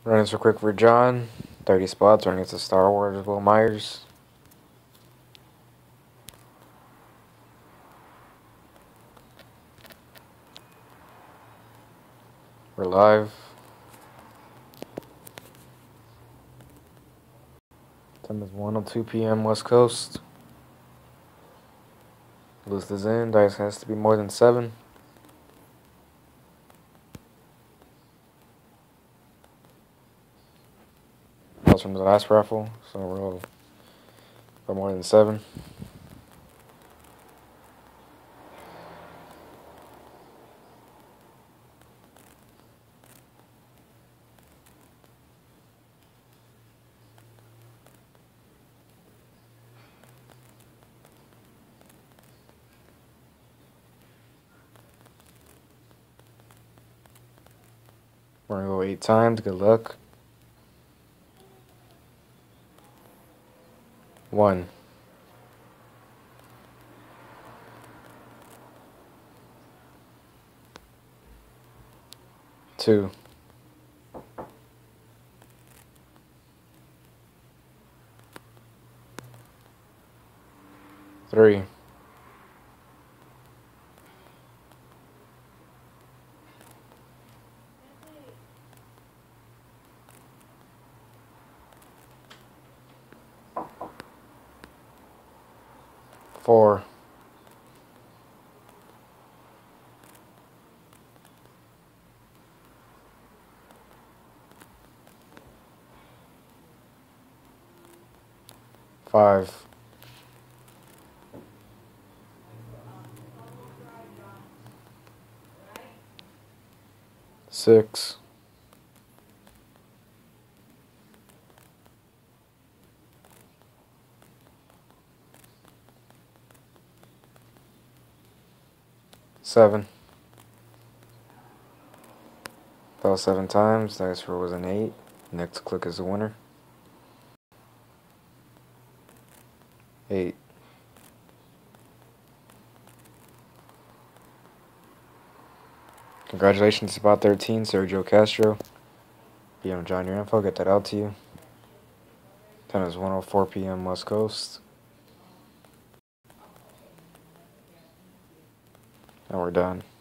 Running so quick for John. 30 spots running against the Star Wars Will Myers. We're live. Time is 1:02 p.m. West Coast. List is in. Dice has to be more than 7. That was from the last raffle, so we're all for more than 7. We're gonna go 8 times. Good luck. 1, 2, 3, 4, 5, 6, 7. Fell 7 times. Dice roll was an 8. Next click is the winner. 8. Congratulations, spot 13, Sergio Castro. PM John your info, get that out to you. Time is 1:04 p.m. West Coast. And we're done.